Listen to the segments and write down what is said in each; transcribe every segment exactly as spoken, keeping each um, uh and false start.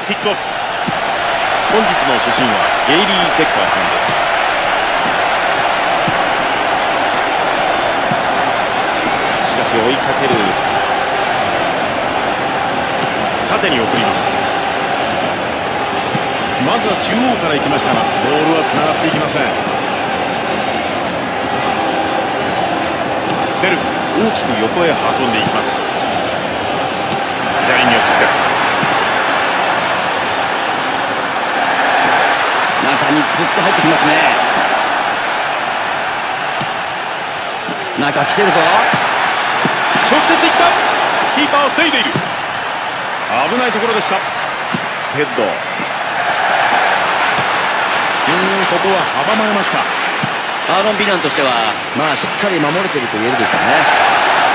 キックオフ。本日の主審はゲイリー・デッカーさんです。しかし追いかける。縦に送ります。まずは中央から行きましたがボールはつながっていきません。ベルク、大きく横へ運んでいきます。左に送って中にスッと入ってきますね。中来てるぞ。 直接いった。キーパーを防いでいる。危ないところでした。ヘッド。うーんここは阻まれました。 アーロン・ビナンとしてはまあしっかり守れてると言えるでしょうね。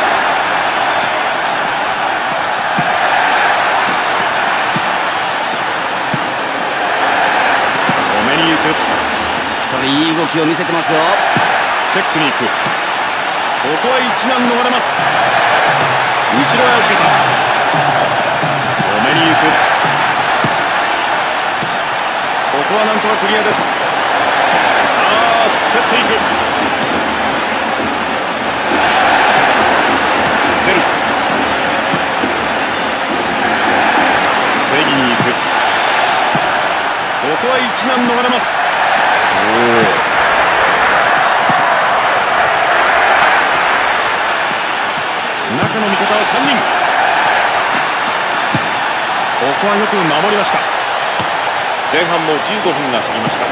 ふたりいい動きを見せてますよ。 チェックに行く。ここは一難逃れます。後ろへ預けた。止めに行く。ここはなんとかクリアです。さあ競っていく。出る。防ぎに行く。ここは一難逃れます。中の味方はさんにん。ここはよく守りました。前半もじゅうごふんが過ぎました。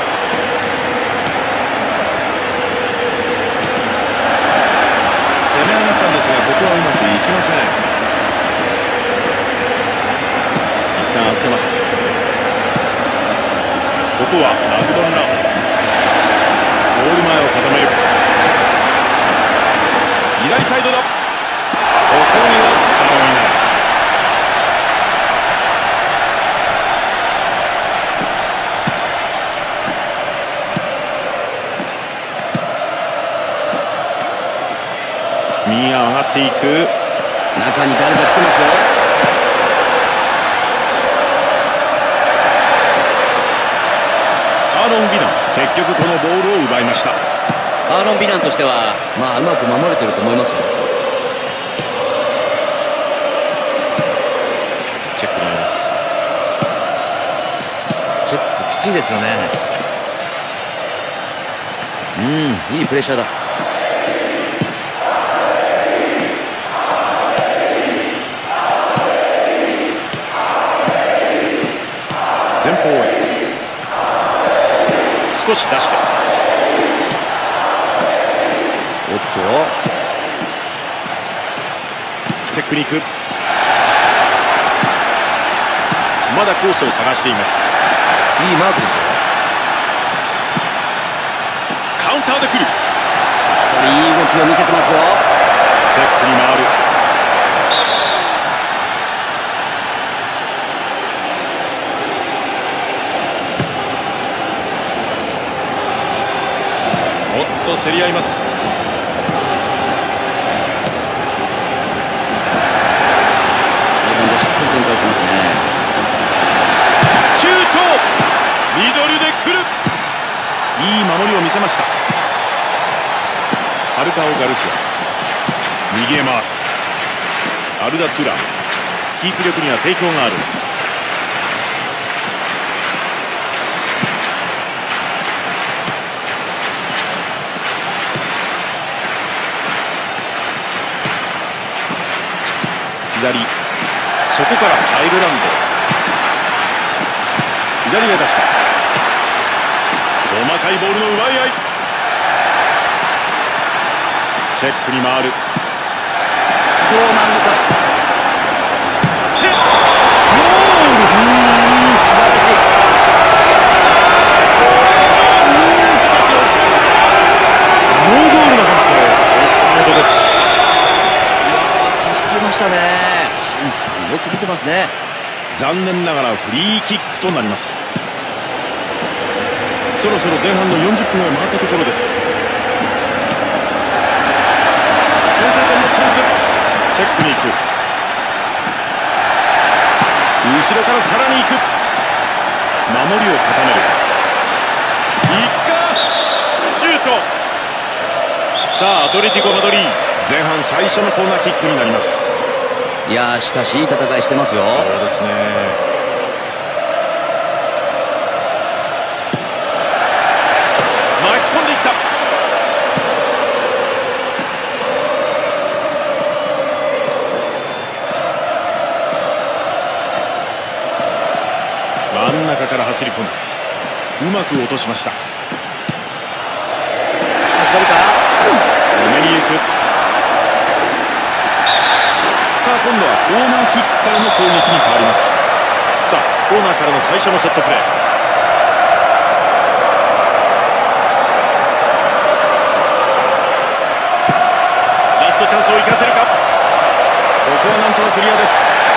攻め上がったんですがここはうまくいきません。一旦預けます。ここはラグドンラ。ゴール前を固める。左サイドだ。ここには頼みない。右が上がっていく。 中に誰か来てますよ。 アーロン・ビナン、結局このボールを奪いました。 アーロン・ビナンとしてはまあうまく守れてると思いますよ。 チェックになります。 チェックきついですよね。うん、いいプレッシャーだ。 前方へ少し出して。 おっとチェックに行く。まだコースを探しています。 いいマークですよ。 カウンターで来る。 ふたりいい動きを見せてますよ。 チェックに回る。おっと競り合います。 しっかり展開してますね。 シュート。ミドルで来る。いい守りを見せました。アルカオ・ガルシア逃げます。アルダ・トゥラン、キープ力には定評がある。左、そこからアイルランド。左へ出した。細かいボールの奪い合い。チェックに回る。 どうなるのか。 ゴール。 素晴らしい。 しかしオフサイド。ノーゴールの判定。オフサイドです。 助かりましたね。審判よく見てますね。 残念ながらフリーキックとなります。そろそろ前半のよんじゅっぷんを回ったところです。先制点のチャンス。チェックに行く。後ろからさらに行く。 守りを固める。いくか、シュート。さあアトレティコ・マドリー、前半最初のコーナーキックになります。 いやー、しかしいい戦いしてますよ。 そうですね。巻き込んでいった。真ん中から走り込む。うまく落としました。 走るか、 止めに行く。さあ今度はコーナーキックからの攻撃に変わります。さあコーナーからの最初のセットプレー。ラストチャンスを生かせるか。ここはなんとかクリアです。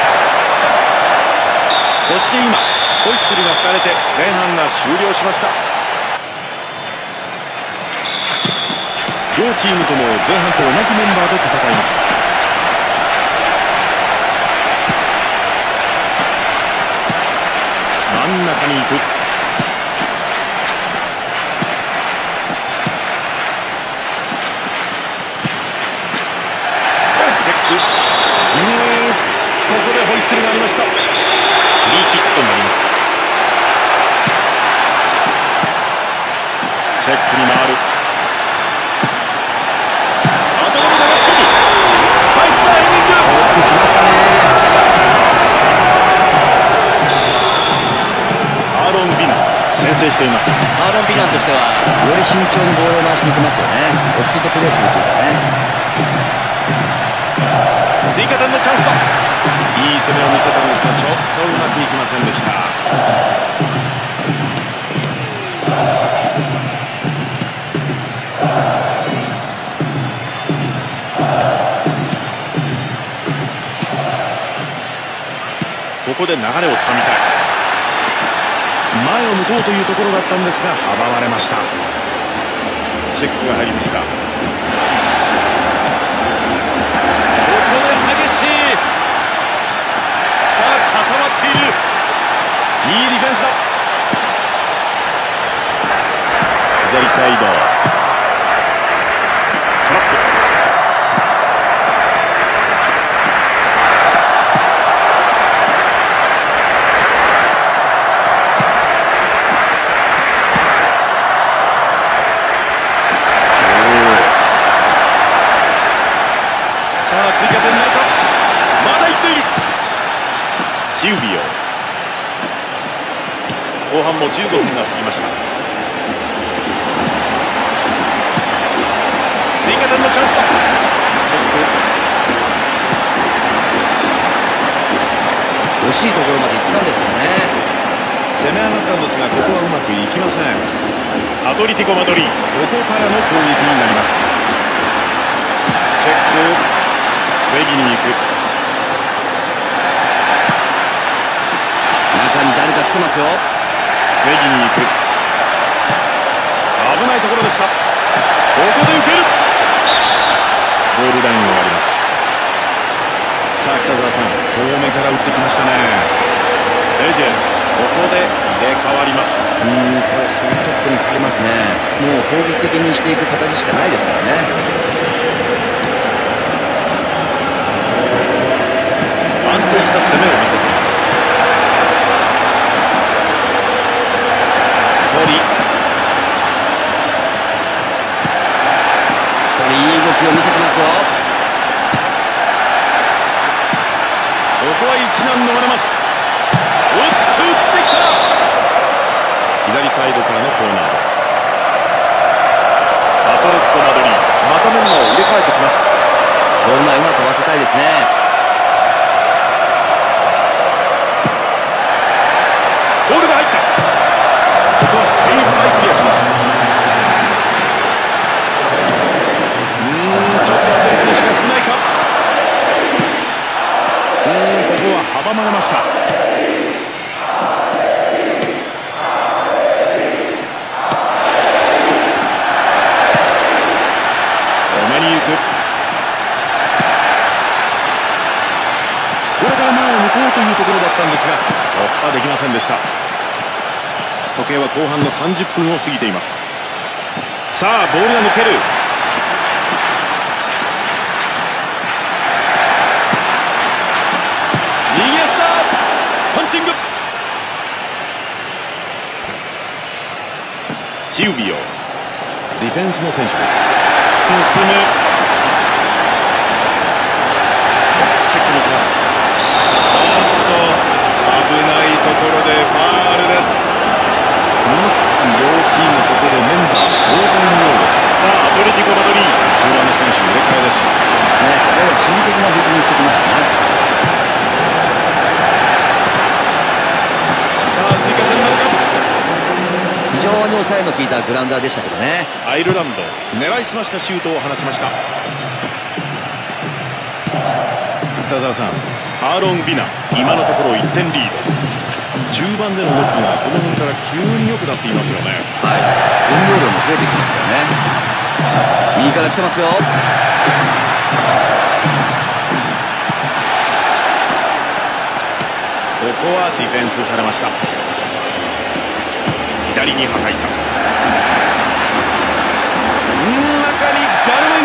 そして今ホイッスルが吹かれて前半が終了しました。両チームとも前半と同じメンバーで戦います。真ん中に行く。チェック。うーん、ここでホイッスルがありました。フリーキックとなります。チェックに回る。頭で流す時、入ったヘディング。 よく来ましたね。 アーロン・ビナ先制しています。 アーロン・ビナンとしてはより慎重にボールを回しに行きますよね。落ち着いてプレーするというかね。 追加点のチャンスだ。いい攻めを見せたんですがちょっとうまくいきませんでした。ここで流れをつかみたい。前を向こうというところだったんですが阻まれました。チェックが入りました。ここで激しい。さあ固まっている。いいディフェンスだ。左サイドトラップ。追加点なるか。まだ生きている。シウビオ。後半もじゅうごふんが過ぎました。追加点のチャンスだ。チェック。惜しいところまで行ったんですけどね。 攻め上がったんですがここはうまくいきません。アトレティコ・マドリー、ここからの攻撃になります。チェック。防ぎに行く。 中に誰か来てますよ。 防ぎに行く。危ないところでした。ここで受ける。ゴールラインを割ります。さあ北澤さん、遠目から打ってきましたね。レジェス、ここで入れ替わります。 うーん、これスリートップに変わりますね。もう攻撃的にしていく形しかないですからね。 安定した攻めを見せています。鳥鳥いい動きを見せてますよ。 ここは一難逃れます。打って打ってきた。左サイドからのコーナーです。アトレティコ・マドリー、またメンバーを入れ替えてきます。 ゴール前うまく合わせたいですね。 ボールが入った。ここはセーフでクリアします。うーん、ちょっと当てる選手が少ないか。うーん、ここは阻まれました。止めに行く。これから前を向こうというところだったんですが突破できませんでした。 時計は後半のさんじゅっぷんを過ぎています。さあボールが抜ける。右足だ。パンチング。シウビオ、ディフェンスの選手です。進む。チェックに行きます。おっと危ないところでファールです。両チームここでメンバー交代のようです。さあアトレティコ・マドリー中盤の選手入れ替えです。 そうですね、やや心的な布陣にしてきましたね。 さあ追加点なるか。 非常に抑えの効いたグラウンダーでしたけどね。 アイルランド狙いすましたシュートを放ちました。北澤さん、アーロン・ビナ今のところいってんリード。中盤での動きがこの辺から急に良くなっていますよね。 はい、運動量も増えてきましたよね。右から来てますよ。 ここはディフェンスされました。左にはたいた。うん、中に誰もいない。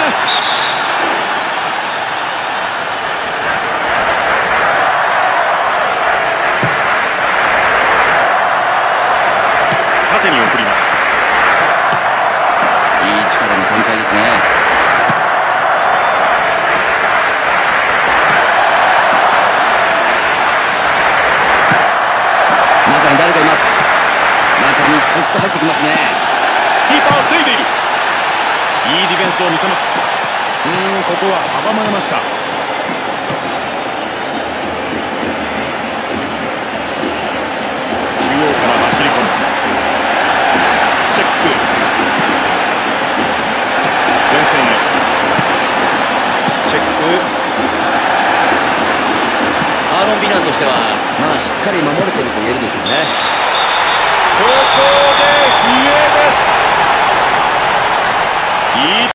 縦に送ります。 いい力の展開ですね。中に誰かいます。中にスッと入ってきますね。 キーパーを防いでいる。いいディフェンスを見せます。うーん、ここは阻まれました。中央から走り込む。チェック。前線へチェック。 アーロン・ビナンとしてはまあしっかり守れてると言えるでしょうね。 ここで笛です。いい